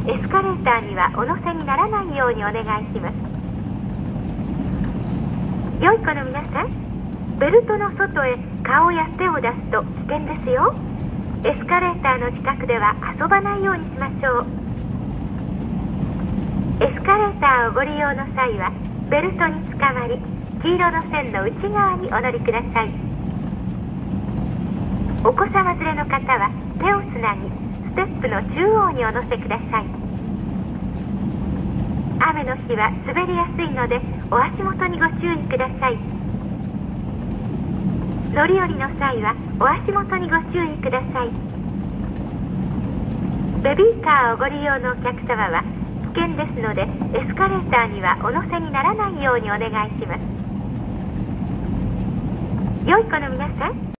エスカレーターにはお乗せにならないようにお願いします。良い子の皆さん、ベルトの外へ顔や手を出すと危険ですよ。エスカレーターの近くでは遊ばないようにしましょう。エスカレーターをご利用の際はベルトにつかまり、黄色の線の内側にお乗りください。お子様連れの方は手をつなぎ、ステップの中央にお乗せください。雨の日は滑りやすいのでお足元にご注意ください。乗り降りの際はお足元にご注意ください。ベビーカーをご利用のお客様は危険ですので、エスカレーターにはお乗せにならないようにお願いします。良い子の皆さん、